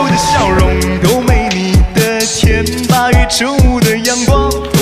的笑容都没你的甜，8月正午的阳光。